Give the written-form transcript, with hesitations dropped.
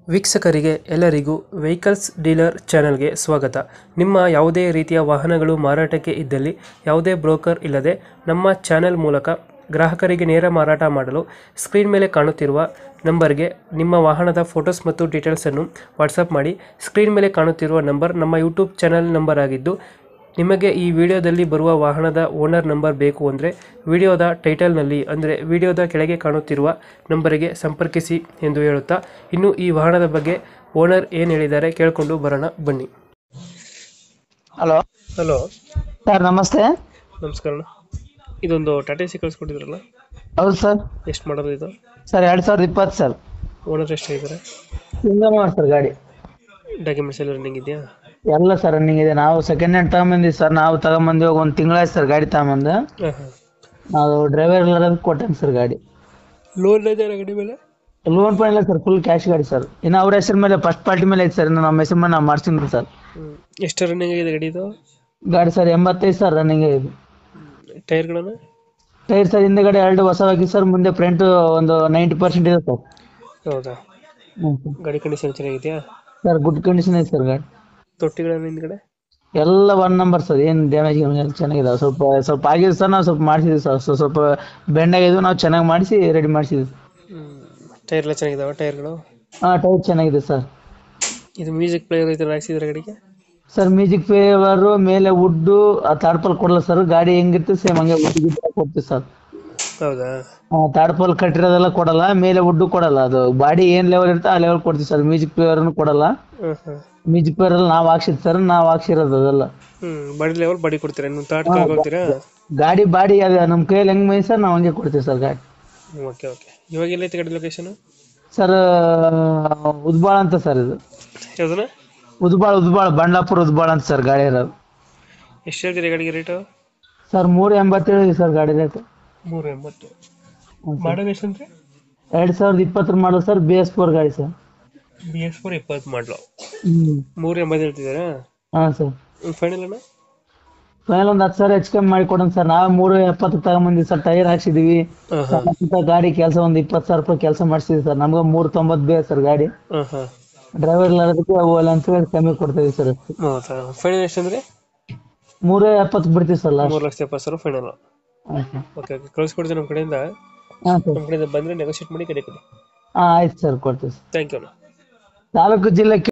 ವೀಕ್ಷಕರಿಗೆ ಎಲ್ಲರಿಗೂ vehicles dealer ಚಾನೆಲ್ಗೆ ಸ್ವಾಗತ. ನಿಮ್ಮ ಯಾವುದೇ ರೀತಿಯ ವಾಹನಗಳು ಮಾರಾಟಕ್ಕೆ ಇದ್ದಲ್ಲಿ ಯಾವುದೇ ಬ್ರೋಕರ್ ಇಲ್ಲದೆ ನಮ್ಮ ಚಾನೆಲ್ ಮೂಲಕ ಗ್ರಾಹಕರಿಗೆ ನೇರ ಮಾರಾಟ ಮಾಡಲು ಸ್ಕ್ರೀನ್ ಮೇಲೆ ಕಾಣುತ್ತಿರುವ ನಂಬರ್ಗೆ ನಿಮ್ಮ ವಾಹನದ ಫೋಟೋಸ್ ಮತ್ತು ಡೀಟೇಲ್ಸನ್ನು ವಾಟ್ಸಪ್ ಮಾಡಿ. ಸ್ಕ್ರೀನ್ ಮೇಲೆ ಕಾಣುತ್ತಿರುವ ನಂಬರ್ ನಮ್ಮ ಯೂಟ್ಯೂಬ್ ಚಾನೆಲ್ ನಂಬರ್ ಆಗಿದ್ದು, ನಿಮಗೆ ಈ ವಿಡಿಯೋದಲ್ಲಿ ಬರುವ ವಾಹನದ ಓನರ್ ನಂಬರ್ ಬೇಕು ಅಂದರೆ ವಿಡಿಯೋದ ಟೈಟಲ್ನಲ್ಲಿ ಅಂದರೆ ವಿಡಿಯೋದ ಕೆಳಗೆ ಕಾಣುತ್ತಿರುವ ನಂಬರಿಗೆ ಸಂಪರ್ಕಿಸಿ ಎಂದು ಹೇಳುತ್ತಾ, ಇನ್ನು ಈ ವಾಹನದ ಬಗ್ಗೆ ಓನರ್ ಏನು ಹೇಳಿದ್ದಾರೆ ಕೇಳಿಕೊಂಡು ಬರೋಣ ಬನ್ನಿ. ಹಲೋ ಹಲೋ ಸರ್, ನಮಸ್ತೆ. ನಮಸ್ಕಾರ. ಇದೊಂದು ಟಾಟಾ ಸಿ ಕಳಿಸ್ಕೊಟ್ಟಿದ್ರಲ್ಲ, ಹೌದು ಸರ್. ಎಷ್ಟು ಮಾಡೋದು ಇದು? Sir 2020 sir. ಓನರ್ ಎಷ್ಟು ಆಗಿದ್ದಾರೆ? ಸಿಂಗಲ್ ಸರ್ ಗಾಡಿ. ಡಾಕ್ಯುಮೆಂಟ್ಸ್ ಎಲ್ಲ ರನ್ನಿಂಗ್ ಇದೆಯಾ? ಎಲ್ಲ ಸರ್ ರನ್ನಿಂಗ್ ಇದೆ. ನಾವು ಸೆಕೆಂಡ್ ಹ್ಯಾಂಡ್ ತಗೊಂಬಂದಿವಿ ಸರ್. ನಾವು ತಗೊಂಬಂದು ಇವಾಗ ಒಂದು ತಿಂಗಳಾಯ್ತು ಸರ್ ಗಾಡಿ ತಗೊಂಬಂದು. ಹಾಂ ಹಾಂ. ನಾವು ಡ್ರೈವರ್ ಕೊಟ್ಟೇನೆ ಸರ್ ಗಾಡಿ. ಲೋನ್ ಇದೆಯಾ ಗಾಡಿ ಮೇಲೆ? ಲೋನ್ ಪೇನ್ ಇಲ್ಲ ಸರ್, ಫುಲ್ ಕ್ಯಾಶ್ ಗಾಡಿ ಸರ್. ಇನ್ನು ಅವ್ರ ಹೆಸರು ಮೇಲೆ ಫಸ್ಟ್ ಪಾರ್ಟಿ ಮೇಲೆ ಐತೆ ಸರ್. ಇನ್ನು ನಮ್ಮ ಹೆಸರು ಮೇಲೆ ನಾವು ಮಾಡ್ಸಿದ್ವಿ ಸರ್. ಎಷ್ಟು ರನ್ನಿಂಗ್ ಆಗಿದೆ ಗಾಡಿ ಇದು? ಗಾಡಿ ಸರ್ 85 ಸರ್ ರನ್ನಿಂಗ್ ಇದೆ. ಟೈರ್ಗಳನ್ನು? ಟೈರ್ ಸರ್ ಹಿಂದೆಗಡೆ 2 ಹೊಸವಾಗಿ ಸರ್, ಮುಂದೆ ಫ್ರಂಟ್ ಒಂದು 90% ಇದೆ ಸರ್. ಹೌದಾ? ಹ್ಞೂ ಸರ್. ಗಾಡಿ ಕಂಡೀಷನ್ ಚೆನ್ನಾಗಿದೆಯಾ? ಸರ್ ಗುಡ್ ಕಂಡೀಷನ್ ಐತೆ ಸರ್ ಗಾಡಿ. ತೊಟ್ಟಿಗಳನ್ನು ಹಿಂದ್ಗಡೆ ಎಲ್ಲ 1 ನಂಬರ್ ಸರ್. ಏನು ಡ್ಯಾಮೇಜ್ ಚೆನ್ನಾಗಿದಾವೆ. ಸ್ವಲ್ಪ ಆಗಿದೆ ಸರ್. ನಾವು ಸ್ವಲ್ಪ ಮಾಡಿಸಿದ್ವಿ ಸರ್. ಸ್ವಲ್ಪ ಬೆಂಡ್ ಆಗಿದ್ವು, ನಾವು ಚೆನ್ನಾಗಿ ಮಾಡಿಸಿ ರೆಡಿ ಮಾಡಿಸಿದ್ವಿ. ಟೈರ್ ಎಲ್ಲ ಚೆನ್ನಾಗಿದಾವ ಟೈರ್ಗಳು? ಹಾಂ, ಟೈರ್ ಚೆನ್ನಾಗಿದೆ ಸರ್. ಇದು ಮ್ಯೂಸಿಕ್ ಪ್ಲೇಯರ್ ಐತೆ ಹಾಕ್ಸಿದ್ರೆ ಗಾಡಿಗೆ? ಸರ್ ಮ್ಯೂಸಿಕ್ ಫೇವರು ಮೇಲೆ ವುಡ್ಡು ತಾಡ್ಪಲ್ ಕೊಡಲ್ಲ ಸರ್. ಗಾಡಿ ಹೆಂಗಿತ್ತು ಸೇಮ್ ಹಂಗೆ ವುಡ್ ಕೊಡ್ತೀವಿ ಸರ್. ಹೌದಾ? ತಾಡ್ಪಲ್ ಕಟ್ಟಿರೋದೆಲ್ಲ ಕೊಡಲ್ಲ, ಮೇಲೆ ವುಡ್ಡು ಕೊಡಲ್ಲ. ಅದು ಬಾಡಿ ಏನ್ ಲೆವೆಲ್ ಇರುತ್ತೆ ಆ ಲೆವೆಲ್ ಕೊಡ್ತೀವಿ ಸರ್. ಮ್ಯೂಸಿಕ್ ಪ್ಲೇಯರ್ನು ಕೊಡಲ್ಲ. ಮ್ಯೂಸಿಕ್ ಪ್ಲೇಯರ್ ಎಲ್ಲ ನಾವು ಹಾಕ್ಸಿದ್ ಸರ್, ನಾವು ಹಾಕ್ಸಿರೋದು ಅದೆಲ್ಲ. ಬಾಡಿ ಲೆವೆಲ್ ಬಾಡಿ ಕೊಡ್ತೀರಾ? ನೀವು ತಾಟ್ ಹಾಕೊಳ್ತೀರಾ? ಗಾಡಿ ಬಾಡಿ ಅದೇ ನಮ್ಮ ಕೈಯಲ್ಲಿ ಹೆಂಗ್ ಮೈ ಸರ್, ನಾವು ಹಂಗೆ ಕೊಡ್ತೀವಿ ಸರ್ ಗಾಡಿ. Okay okay. ಇವಾಗ ಎಲ್ಲೈತೆ ಗಾಡಿ ಲೊಕೇಶನ್? ಸರ್ ಉದ್ಬಾಳ ಅಂತ ಸರ್. ಇದು ಯಾವ್ದನ? ಉದ್ಬಾಳ ಬಂಡ್ಲಾಪುರ ಉದ್ಬಾಳ ಅಂತ ಸರ್ ಗಾಡಿ ಇರೋದು. ಎಷ್ಟು ಹೇಳ್ತೀರಿ ಗಾಡಿಗೆ ರೇಟು? ಸರ್ 387 ಸರ್ ಗಾಡಿ ರೇಟ್. 380. ಮಾಡಲ್ ಎಷ್ಟು ಅಂದ್ರೆ? 2020 ಮಾಡಲ್ ಸರ್. BS4 ಗಾಡಿ ಸರ್. BS4 20 ಮಾಡಲು. 380 ಹೇಳ್ತಿದ್ದೀರಾ? ಹಾಂ ಸರ್. ಫೈನಲ್ ಅಣ್ಣ? ಫೈನಲ್ ಒಂದು 10,000 ಹೆಚ್ಚು ಕಮ್ಮಿ ಮಾಡಿ ಕೊಡೋಣ ಸರ್. ನಾವು 370 ತಗೊಂಬಂದಿವಿ ಸರ್. ಟೈರ್ ಹಾಕ್ಸಿದೀವಿ. ಗಾಡಿ ಕೆಲಸ ಒಂದು 20,000 ರೂಪಾಯಿ ಕೆಲಸ ಮಾಡಿಸಿದ್ವಿ ಸರ್. ನಮ್ಗೆ 390 ಬೇಕು ಸರ್ ಗಾಡಿ. ಡ್ರೈವರ್ ಇಲ್ಲದಕ್ಕೆ ಅವೆಲ್ಲ ಅಂತ ಹೇಳಿ ಕಮ್ಮಿ ಕೊಡ್ತೀವಿ ಸರ್. ಫೈನಲ್ ಎಷ್ಟು ಅಂದ್ರೆ? 370 ಬಿಡ್ತೀವಿ sir last. 3,70,000 final. Okay okay, ಕಳಿಸ್ಕೊಡ್ತೀನಿ ನಮ್ಮ ಕಡೆಯಿಂದ. ಹಾಂ ಸರ್. ನಮ್ಮ ಕಡೆಯಿಂದ ಬಂದರೆ ನೆಗೋಷಿಯೇಟ್ ಮಾಡಿ ಗಾಡಿ ಕೊಡಿ. ಹಾಂ ಆಯ್ತು ಸರ್, ಕೊಡ್ತೀವಿ ಸರ್. ಥ್ಯಾಂಕ್ ಯು ಅಣ್ಣ. ತಾಲೂಕು ಜಿಲ್ಲೆ